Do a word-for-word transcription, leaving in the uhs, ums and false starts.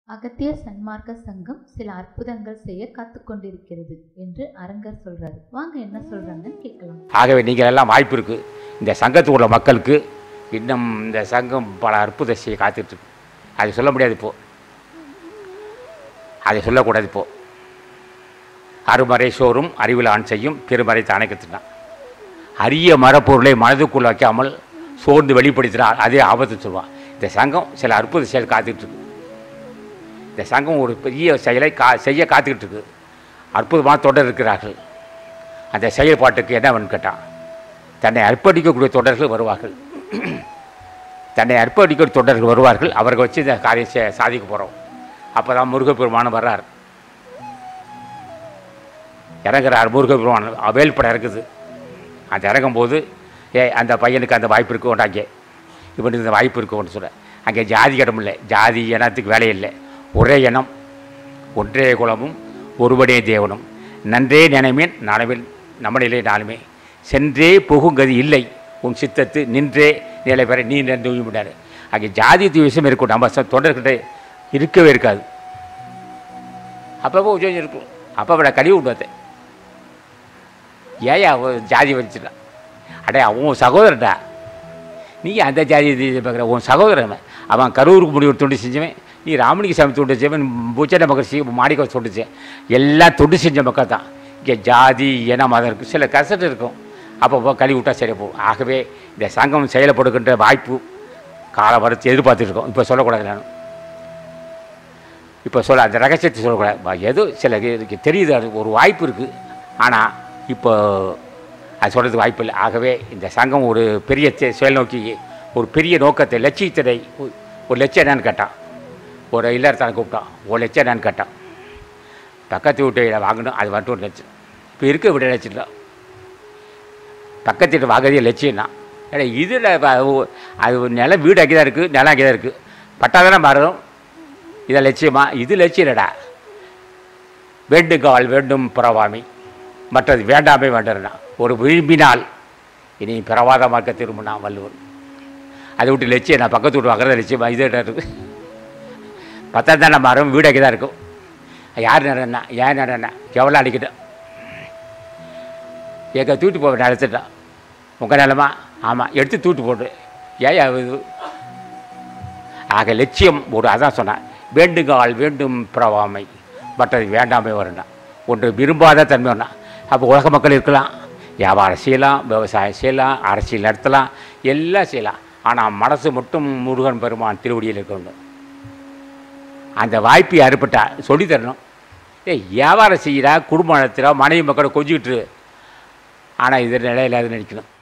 அகத்திய சன்மார்க்க சங்கம் சில அற்புதங்கள் செய்ய காத்துக்கொண்டிருக்கிறது என்று அரங்கர் சொல்றாரு. வாங்க என்ன சொல்றாங்கன்னு கேட்கலாம். ஆகவே நீங்கள் எல்லாம் வாய்ப்பு இருக்குது. இந்த சங்கத்தில் உள்ள மக்களுக்கு இன்னும் இந்த சங்கம் பல அற்புதம் செய்ய காத்துட்ருக்கு. அதை சொல்ல முடியாது இப்போது, அதை சொல்லக்கூடாது இப்போது. அருமறை சோறும் அறிவில் ஆண் செய்யும் பெருமறை தானே கற்றுனான். அரிய மரப்பொருளை மனதுக்குள் வைக்காமல் சோர்ந்து வெளிப்படுத்தினால் அதே ஆபத்து சொல்லுவான். இந்த சங்கம் சில அற்புத செயல் காத்துக்கிட்டு. இந்த சங்கம் ஒரு பெரிய செயலை கா செய்ய காத்துக்கிட்டு இருக்கு. அற்புதமான தொடர் இருக்கிறார்கள். அந்த செயல்பாட்டுக்கு என்னவென்னு கேட்டான், தன்னை அர்ப்பணிக்கக்கூடிய தொடர்கள் வருவார்கள். தன்னை அர்ப்பணிக்கக்கூடிய தொடர்கள் வருவார்கள். அவர்கள் வச்சு இந்த காரியம் சாதிக்க போகிறோம். அப்போ தான் முருகப்பெருமானம் வர்றார், இறங்குறார். முருகப்பெருமான் வேல்படம் இருக்குது. அந்த இறங்கும்போது ஏ அந்த பையனுக்கு அந்த வாய்ப்பு இருக்கு ஒன்றாங்கே, இவனுக்கு இந்த வாய்ப்பு இருக்குன்னு சொல்ல. அங்கே ஜாதி இடம் இல்லை, ஜாதி இனத்துக்கு வேலை இல்லை. ஒரே இனம், ஒன்றே குலமும் ஒருவனே தேவனும், நன்றே நினைமேன் நனவில் நம்மனிலே நாளுமே, சென்றே புகுங்கதி இல்லை உன் சித்தத்து நின்றே நிலை பெற நீ நின்று விடாரு. அங்கே ஜாதி துவேஷம் இருக்கும். நம்ம தொண்டர்கிட்ட இருக்கவே இருக்காது. அப்பப்போ உச்சம் இருக்கும். அப்போ நான் கழிவு விட்டு வந்தேன். ஏயா ஜாதி வச்சுட்டான். அடே அவன் சகோதரன்டா, நீ அந்த ஜாதி பார்க்குற. உன் சகோதரன் அவன் கரூருக்கு முடிவு தொண்டு செஞ்சவன், நீ ராமலிங்க சாமி தொண்டு செஞ்சவன், பூச்சனை மகர்ஷி மாடிக்க தொண்டு செஞ்ச, எல்லாம் தொண்டு செஞ்ச மக்கள் தான். இங்கே ஜாதி இனம் மதம் இருக்குது, சில கசட்டு இருக்கும். அப்போ கழுவி விட்டால் சரியாக போகும். ஆகவே இந்த சங்கம் செயல்படுகின்ற வாய்ப்பு கால வரத்து எதிர்பார்த்துருக்கோம். இப்போ சொல்லக்கூடாது. நான் இப்போ சொல்ல அந்த ரகசியத்தை சொல்லக்கூடாது. ஏதோ சில தெரியுது, அது ஒரு வாய்ப்பு இருக்குது. ஆனால் இப்போ அது சொல்கிறதுக்கு வாய்ப்பு இல்லை. ஆகவே இந்த சங்கம் ஒரு பெரிய செயல் நோக்கி ஒரு பெரிய நோக்கத்தை லட்சியத்தை, ஒரு லட்சியம் என்னன்னு கேட்டான். ஒரு இல்லறத்தான கூப்பிட்டான், ஒரு லட்சம் என்னன்னு கேட்டான். பக்கத்து வீட்டை வாங்கணும், அது வந்துட்டு ஒரு லட்சம். இப்போ இருக்க விட லட்சம் பக்கத்து வீட்டு வாங்குறதே லட்சியம் தான். ஏன்னா இதில் அது நிலம் வீடு அங்கே தான் இருக்குது, நிலம் அங்கே தான் இருக்குது. பட்டா தானே மாறும். இதை லட்சியமா? இது லட்சியம் இல்லைடா. வேண்டுங்கால் வேண்டும் பிறவாமை, மற்றது வேண்டாமே வேண்டா. ஒரு விரும்பினால் இனி பிறவாத மார்க்க திரும்பினா வள்ளுவர். அதை விட்டு லட்சியம் நான் பக்கத்து வீட்டு வாங்குறத லட்சியமா? இதே இருக்குது. பத்தா தானே மாறும், வீடு அங்கே தான் இருக்கும். யார் நடனா ஏன் நடனா எவ்வளோ அடிக்கிட்டேன். எங்கே தூட்டு போக நடத்துட்டான். உங்கள் நிலமா? ஆமாம், எடுத்து தூட்டு போட்டு ஏன் இது. ஆக லட்சியம் ஒரு, அதான் சொன்னேன், வேண்டுங்கால் வேண்டும் பிறவாமை, மற்றது வேண்டாமே வரண்டா. ஒன்று விரும்பாத தன்மை வேணா. அப்போ உலக மக்கள் இருக்கலாம், வியாபாரம் செய்யலாம், விவசாயம் செய்யலாம், அரசியல் நடத்தலாம், எல்லாம் செய்யலாம். ஆனால் மனசு மட்டும் முருகன் பெருமான் திருவடியில் இருக்க வேண்டும். அந்த வாய்ப்பை அறுப்பட்டா சொல்லித்தரணும். ஏ வியாபாரம் செய்கிறா, குடும்பம் நடத்துகிறா, மனைவி மக்களை கொஞ்சிக்கிட்டு. ஆனால் இது நிலையில்லாத நினைக்கணும்.